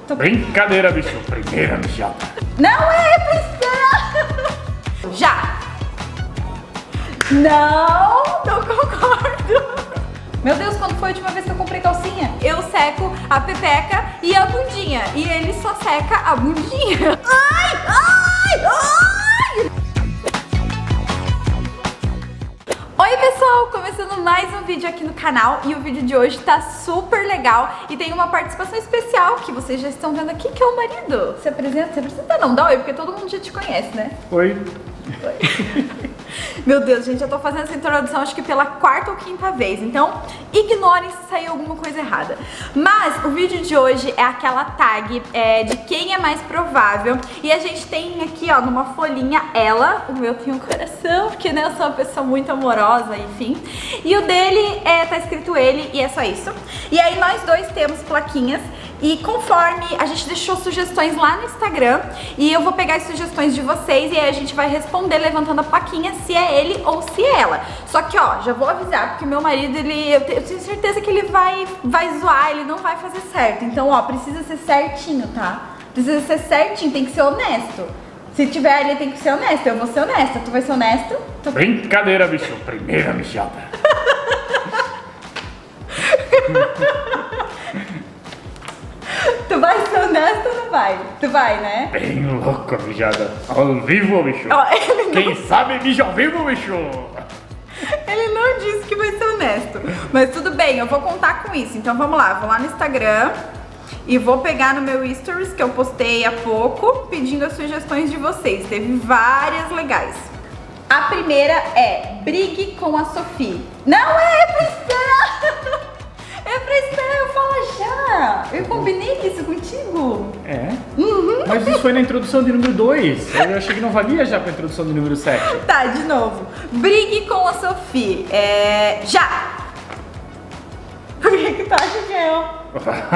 Brincadeira, bicho. Primeira mijada. Não é pra esperar. Já. Não concordo. Meu Deus, quando foi a última vez que eu comprei calcinha? Eu seco a pepeca e a bundinha. E ele só seca a bundinha. Ai, ai, ai! Oi pessoal, começando mais um vídeo aqui no canal. E o vídeo de hoje tá super legal. E tem uma participação especial que vocês já estão vendo aqui, que é o marido. Se apresenta? Se apresenta não, dá oi, porque todo mundo já te conhece, né? Oi. Oi. Meu Deus, gente, eu tô fazendo essa introdução acho que pela quarta ou quinta vez, então ignorem se sair alguma coisa errada. Mas o vídeo de hoje é aquela tag de quem é mais provável. E a gente tem aqui, ó, numa folhinha ela, o meu tem um coração, porque né, eu sou uma pessoa muito amorosa, enfim. E o dele tá escrito ele e é só isso. E aí nós dois temos plaquinhas. E conforme a gente deixou sugestões lá no Instagram, e eu vou pegar as sugestões de vocês e aí a gente vai responder levantando a plaquinha se é ele ou se é ela. Só que ó, já vou avisar, porque meu marido, eu tenho certeza que ele vai zoar, ele não vai fazer certo. Então ó, precisa ser certinho, tá? Precisa ser certinho, tem que ser honesto. Se tiver ali tem que ser honesto, eu vou ser honesta. Tu vai ser honesto? Brincadeira, bicho. Primeira mijada. Tu vai ser honesto ou não vai? Tu vai, né? Bem louco, mijada. Ao vivo, bicho. Ó, Quem sabe mija ao vivo, bicho. Ele não disse que vai ser honesto. Mas tudo bem, eu vou contar com isso. Então vamos lá, vou lá no Instagram e vou pegar no meu stories que eu postei há pouco, pedindo as sugestões de vocês. Teve várias legais. A primeira é: brigue com a Sophie. Não é pra esperar! É pra esperar eu falar já! Eu combinei isso contigo? É? Uhum. Mas isso foi na introdução de número 2. Eu achei que não valia já pra introdução de número 7. Tá, de novo. Brigue com a Sophie. Já! Por que tu acha que é eu?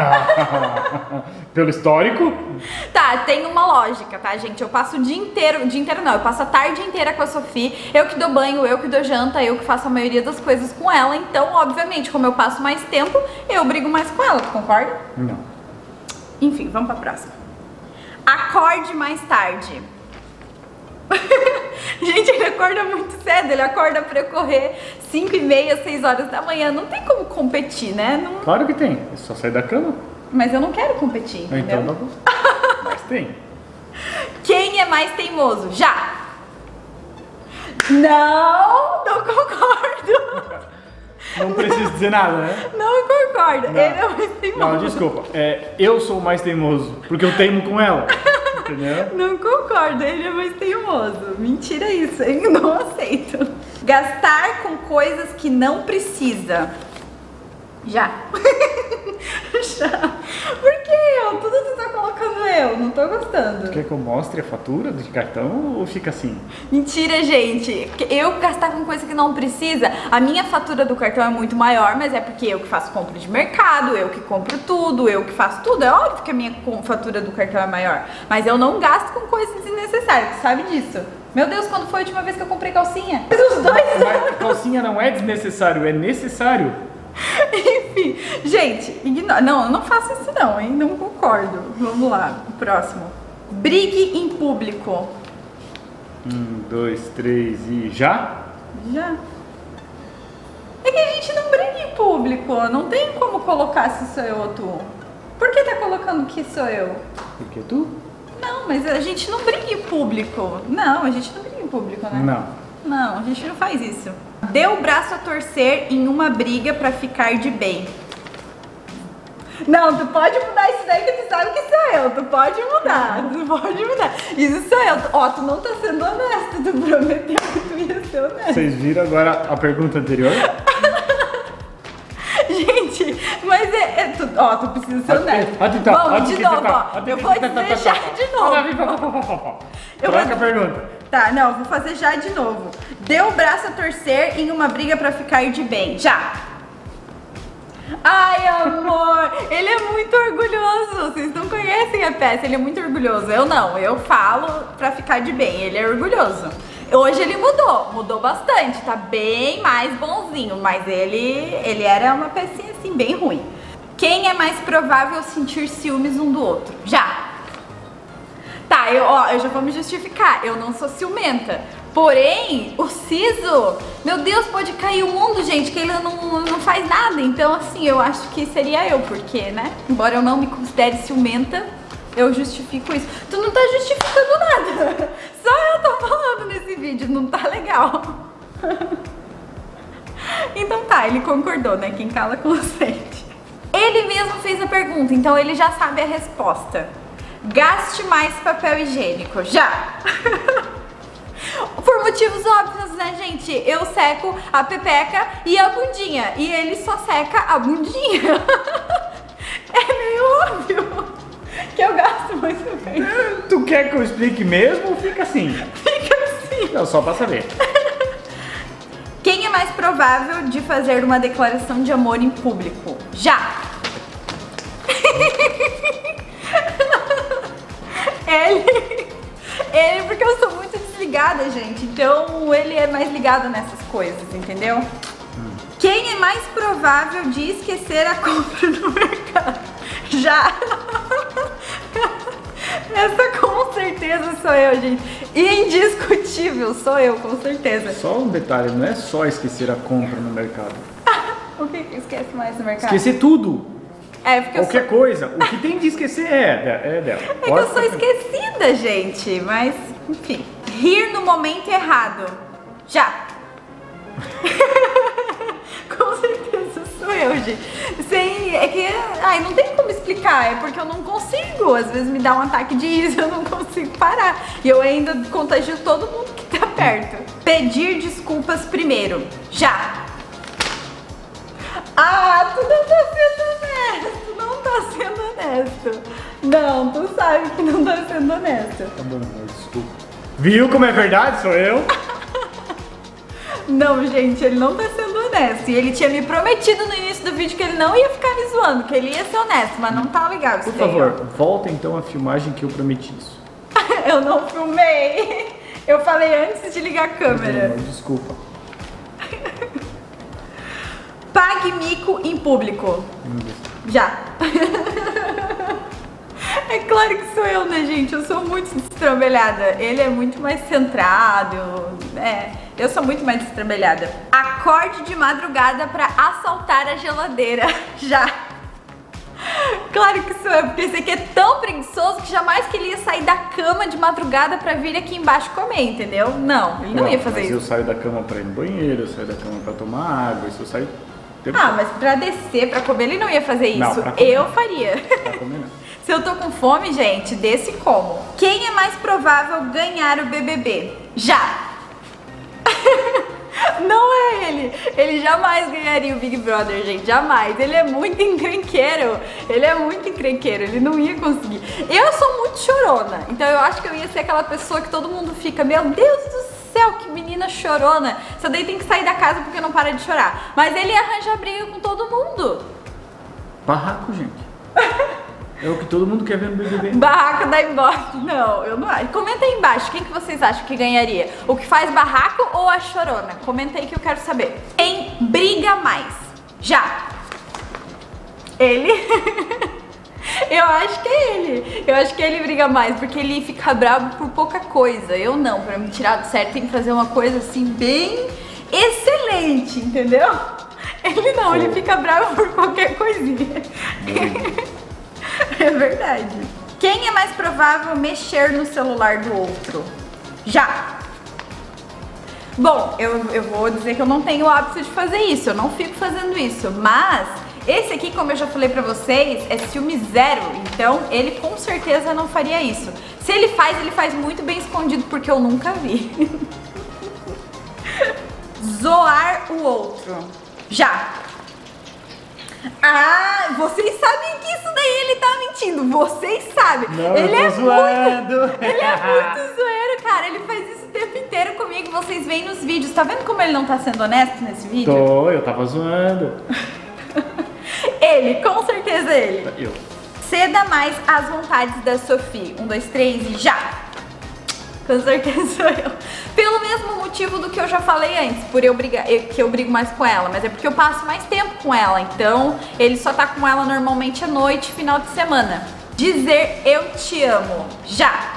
Pelo histórico? Tá, tem uma lógica, tá, gente? Eu passo o dia inteiro não, eu passo a tarde inteira com a Sophie, eu que dou banho, eu que dou janta, eu que faço a maioria das coisas com ela, então, obviamente, como eu passo mais tempo, eu brigo mais com ela, tu concorda? Não. Enfim, vamos pra próxima. Acorde mais tarde. Gente, ele acorda muito cedo, ele acorda pra correr 5h30, 6 horas da manhã, não tem como competir, né? Não... Claro que tem, é só sair da cama. Mas eu não quero competir, entendeu? Então não vou. Mas tem. Quem é mais teimoso? Já! Não concordo. Não preciso dizer nada, né? Não concordo, Não. ele é mais teimoso. Não, desculpa, eu sou o mais teimoso, porque eu teimo com ela. Entendeu? Não concordo, ele é mais teimoso. Mentira isso, eu não aceito. Gastar com coisas que não precisa. Já. Já. Por que eu? Tudo tu tá colocando eu, não tô gostando. Quer que eu mostre a fatura de cartão ou fica assim? Mentira, gente. Eu gastar com coisa que não precisa, a minha fatura do cartão é muito maior, mas é porque eu que faço compra de mercado, eu que compro tudo, eu que faço tudo. É óbvio que a minha fatura do cartão é maior, mas eu não gasto com coisas desnecessárias, tu sabe disso? Meu Deus, quando foi a última vez que eu comprei calcinha? Os dois. Mas calcinha não é desnecessário, é necessário. Enfim, gente, ignora. Não, eu não faço isso não, hein? Não concordo. Vamos lá, o próximo. Brigue em público. 1, 2, 3 e já? Já. É que a gente não briga em público. Não tem como colocar se sou eu ou tu. Por que tá colocando que sou eu? Porque tu? Não, mas a gente não briga em público. Não, a gente não briga em público, né? Não. Não, a gente não faz isso. Dê o braço a torcer em uma briga pra ficar de bem. Não, tu pode mudar isso daí que tu sabe que sou eu. Tu pode mudar, tu pode mudar. Isso sou eu. Ó, tu não tá sendo honesto. Tu prometeu que tu ia ser honesto. Vocês viram agora a pergunta anterior? Gente, mas tu precisa ser honesto. Vamos, de novo, ó. Eu vou dizer já de novo. Troca a pergunta. Tá, não, vou fazer já de novo. Dê o braço a torcer em uma briga pra ficar de bem. Já! Ai, amor, ele é muito orgulhoso. Vocês não conhecem a peça, ele é muito orgulhoso. Eu não, eu falo pra ficar de bem, ele é orgulhoso. Hoje ele mudou bastante, tá bem mais bonzinho, mas ele era uma pecinha assim, bem ruim. Quem é mais provável sentir ciúmes um do outro? Já. Tá, eu já vou me justificar. Eu não sou ciumenta. Porém, o Siso, meu Deus, pode cair o mundo, gente, que ele não faz nada. Então, assim, eu acho que seria eu, porque, né? Embora eu não me considere ciumenta, eu justifico isso. Tu não tá justificando nada. Só eu tô falando nesse vídeo, não tá legal. Então tá, ele concordou, né? Quem cala consente. Ele mesmo fez a pergunta, então ele já sabe a resposta. Gaste mais papel higiênico. Já! Por motivos óbvios, né, gente? Eu seco a pepeca e a bundinha. E ele só seca a bundinha. É meio óbvio que eu gasto mais papel. Tu quer que eu explique mesmo ou fica assim? Fica assim. Não, só pra saber. Quem é mais provável de fazer uma declaração de amor em público? Já! Ele, porque eu sou muito desligada, gente. Então ele é mais ligado nessas coisas, entendeu? Quem é mais provável de esquecer a compra no mercado? Já! Essa com certeza sou eu, gente. Indiscutível, sou eu, com certeza. Só um detalhe, não é só esquecer a compra no mercado. O que esquece mais no mercado? Esquecer tudo. É, porque Qualquer coisa. O que tem de esquecer é dela. É que eu sou esquecida, gente. Mas, enfim. Rir no momento errado. Já. Com certeza sou eu, gente. É que, não tem como explicar. É porque eu não consigo. Às vezes me dá um ataque de riso, eu não consigo parar. E eu ainda contagio todo mundo que tá perto. Pedir desculpas primeiro. Já. Ah, tu não tá sendo honesto. Não tá sendo honesto. Não, tu sabe que não tá sendo honesto. Tá bom, desculpa. Viu como é verdade? Sou eu. Não, gente, ele não tá sendo honesto. E ele tinha me prometido no início do vídeo que ele não ia ficar me zoando, que ele ia ser honesto, mas não tá legal isso. Por favor, volta então a filmagem que eu prometi isso. Eu não filmei. Eu falei antes de ligar a câmera. Desculpa. Pague mico em público. Já. É claro que sou eu, né, gente? Eu sou muito destrambelhada. Ele é muito mais centrado. Eu sou muito mais destrambelhada. Acorde de madrugada pra assaltar a geladeira. Já. Claro que sou eu, porque esse aqui é tão preguiçoso que jamais que ele ia sair da cama de madrugada pra vir aqui embaixo comer, entendeu? Não, ele não ia fazer isso. Eu saio da cama pra ir no banheiro, eu saio da cama pra tomar água, isso eu saio... Mas pra descer, pra comer, ele não ia fazer isso. Não, pra comer, eu faria. Pra comer não. Se eu tô com fome, gente, desce como? Quem é mais provável ganhar o BBB? Já! Não é ele! Ele jamais ganharia o Big Brother, gente, jamais. Ele é muito encrenqueiro. Ele não ia conseguir. Eu sou muito chorona, então eu acho que eu ia ser aquela pessoa que todo mundo fica, meu Deus do céu, que menina chorona. Essa daí tem que sair da casa porque não para de chorar. Mas ele ia arranjar briga com todo mundo. Barraco, gente. É o que todo mundo quer ver no BBB. Barraco da embote. Não, eu não acho. Comenta aí embaixo, quem que vocês acham que ganharia? O que faz barraco ou a chorona? Comenta aí que eu quero saber. Quem briga mais? Já. Ele? Eu acho que é ele. Eu acho que ele briga mais, porque ele fica bravo por pouca coisa. Eu não, pra me tirar do sério tem que fazer uma coisa assim bem excelente, entendeu? Ele não, ele fica bravo por qualquer coisinha. É verdade. Quem é mais provável mexer no celular do outro? Já. Bom, eu vou dizer que eu não tenho o hábito de fazer isso, eu não fico fazendo isso, mas esse aqui, como eu já falei pra vocês, é ciúme zero, então ele com certeza não faria isso. Se ele faz muito bem escondido, porque eu nunca vi. Zoar o outro. Já. Ah, vocês sabem que isso daí ele tá mentindo, vocês sabem. Não, ele eu tô zoando. Ele é muito zoeiro, cara, ele faz isso o tempo inteiro comigo, vocês veem nos vídeos. Tá vendo como ele não tá sendo honesto nesse vídeo? Eu tava zoando. Ele, com certeza ele. Eu. Ceda mais às vontades da Sophie. 1, 2, 3 e já. Com certeza sou eu. Pelo mesmo motivo do que eu já falei antes, por que eu brigo mais com ela, mas é porque eu passo mais tempo com ela, então ele só tá com ela normalmente à noite, final de semana. Dizer eu te amo, já.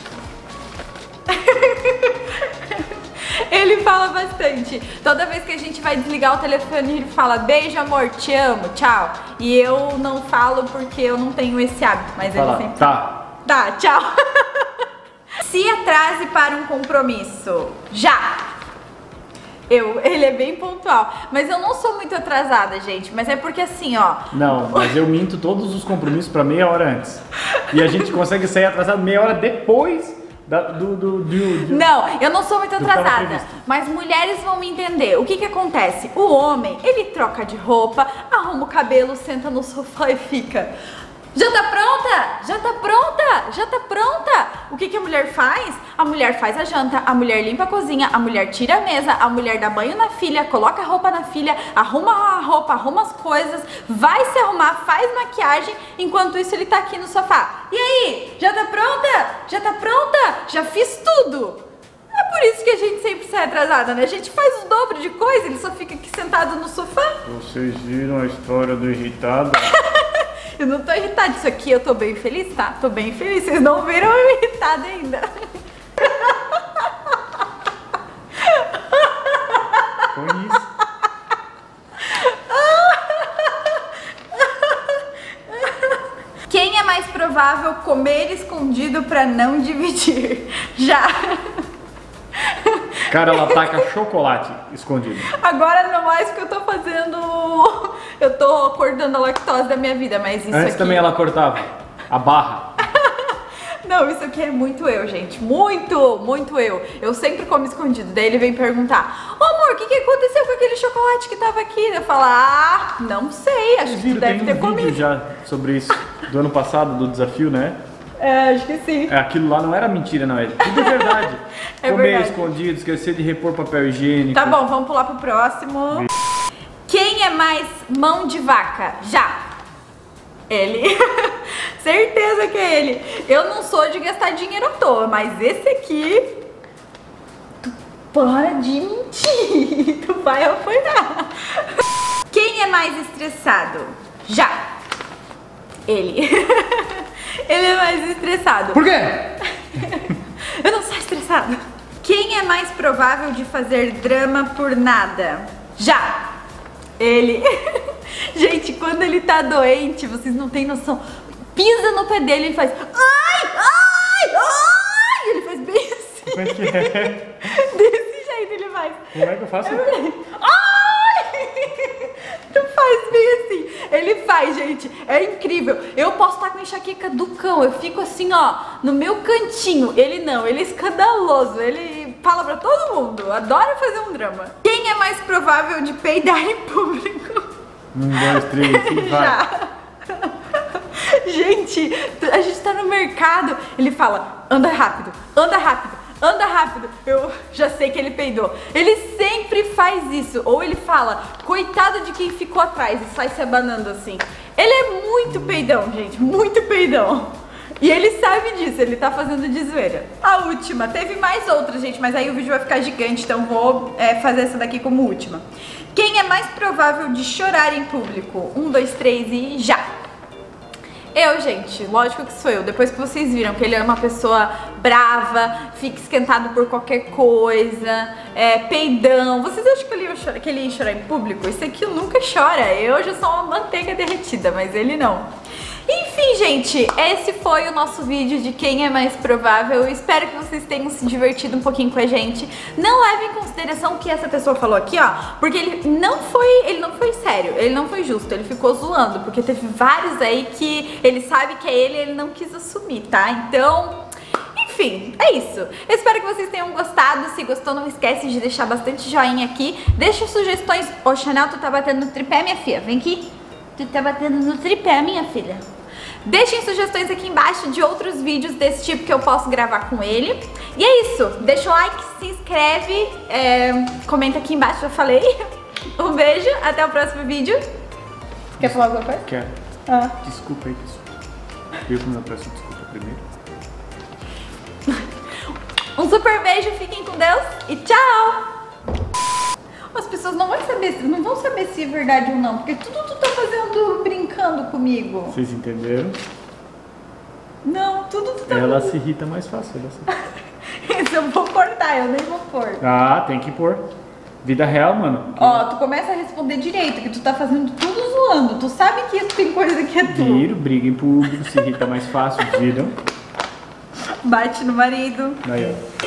Ele fala bastante. Toda vez que a gente vai desligar o telefone, ele fala beijo, amor, te amo, tchau. E eu não falo porque eu não tenho esse hábito, mas ele sempre fala. Tá, tchau. Se atrase para um compromisso, já. Ele é bem pontual, mas eu não sou muito atrasada, gente, mas é porque assim, ó. Não, mas eu minto todos os compromissos pra meia hora antes. E a gente consegue sair atrasado meia hora depois Não, eu não sou muito atrasada, mas mulheres vão me entender. O que que acontece? O homem, ele troca de roupa, arruma o cabelo, senta no sofá e fica... Já tá pronta? Já tá pronta? Já tá pronta? O que que a mulher faz? A mulher faz a janta, a mulher limpa a cozinha, a mulher tira a mesa, a mulher dá banho na filha, coloca a roupa na filha, arruma a roupa, arruma as coisas, vai se arrumar, faz maquiagem, enquanto isso ele tá aqui no sofá. E aí? Já tá pronta? Já tá pronta? Já fiz tudo. É por isso que a gente sempre sai atrasada, né? A gente faz o dobro de coisa, ele só fica aqui sentado no sofá. Vocês viram a história do irritado? Eu não tô irritada, isso aqui eu tô bem feliz, tá? Tô bem feliz, vocês não viram eu irritada ainda. Foi isso. Quem é mais provável comer escondido pra não dividir? Já. Cara, ela taca chocolate escondido. Agora não mais porque eu tô fazendo... Eu tô cortando a lactose da minha vida, mas isso Antes aqui... também ela cortava a barra. Não, isso aqui é muito eu, gente. Muito, muito eu. Eu sempre como escondido. Daí ele vem perguntar: ô amor, o que que aconteceu com aquele chocolate que tava aqui? Eu falo: ah, não sei, acho que tu deve ter comido. Tem um vídeo já sobre isso, do ano passado, do desafio, né? É, acho que sim. Aquilo lá não era mentira, não. É tudo verdade. É comer verdade. Escondido, esquecer de repor papel higiênico. Tá bom, vamos pular pro próximo. Quem é mais mão de vaca? Já. Ele. Certeza que é ele. Eu não sou de gastar dinheiro à toa, mas esse aqui... Tu para de mentir. Tu vai apanhar. Quem é mais estressado? Já. Ele. Ele é mais estressado. Por quê? Eu não sou estressado. Quem é mais provável de fazer drama por nada? Já. Ele. Gente, quando ele tá doente, vocês não têm noção. Pisa no pé dele e faz ai, ai, ai. Ele faz bem assim. Como é que é? Desse jeito ele faz. Como é que eu faço? Ai! Tu faz bem assim. Ele faz, gente. É incrível. Eu posso estar com enxaqueca do cão. Eu fico assim, ó, no meu cantinho. Ele não, ele é escandaloso. Ele fala pra todo mundo. Adora fazer um drama. Quem é mais provável de peidar em público? 1, 2, 3, e vai. Já. Gente, a gente tá no mercado. Ele fala, anda rápido, anda rápido, anda rápido. Eu já sei que ele peidou. Ele sempre faz isso. Ou ele fala, coitado de quem ficou atrás, e sai se abanando assim. Ele é muito peidão, gente, muito peidão. E ele sabe disso, ele tá fazendo de zoeira. A última, teve mais outras, gente, mas aí o vídeo vai ficar gigante, então vou fazer essa daqui como última. Quem é mais provável de chorar em público? 1, 2, 3 e já. Eu, gente, lógico que sou eu. Depois que vocês viram que ele é uma pessoa brava, fica esquentado por qualquer coisa, peidão. Vocês acham que ele ia chorar em público? Esse aqui nunca chora. Eu já sou uma manteiga derretida, mas ele não. Enfim, gente, esse foi o nosso vídeo de quem é mais provável. Eu espero que vocês tenham se divertido um pouquinho com a gente. Não leve em consideração o que essa pessoa falou aqui, ó, porque ele não foi sério, ele não foi justo, ele ficou zoando, porque teve vários aí que ele sabe que é ele não quis assumir, tá? Então... Enfim, é isso. Eu espero que vocês tenham gostado. Se gostou, não esquece de deixar bastante joinha aqui. Deixa sugestões. Ô, Chanel, tu tá batendo no tripé, minha filha. Vem aqui. Tu tá batendo no tripé, minha filha. Deixem sugestões aqui embaixo de outros vídeos desse tipo que eu posso gravar com ele. E é isso. Deixa o like, se inscreve, comenta aqui embaixo, já falei. Um beijo, até o próximo vídeo. Quer falar alguma coisa? Quero. Desculpa aí, pessoal. Eu como eu peço desculpa primeiro. Um super beijo, fiquem com Deus e tchau! As pessoas não vão saber se é verdade ou não, porque tudo tu tá fazendo brincando comigo. Vocês entenderam? Não, tudo tu tá Ela se irrita mais fácil. Isso eu vou cortar, eu nem vou pôr. Ah, tem que pôr. Vida real, mano. Ó, tu começa a responder direito, que tu tá fazendo tudo zoando. Tu sabe que isso tem coisa que é tu. Viro, briga em público, se irrita mais fácil, viram? Bate no marido. Aí, ó.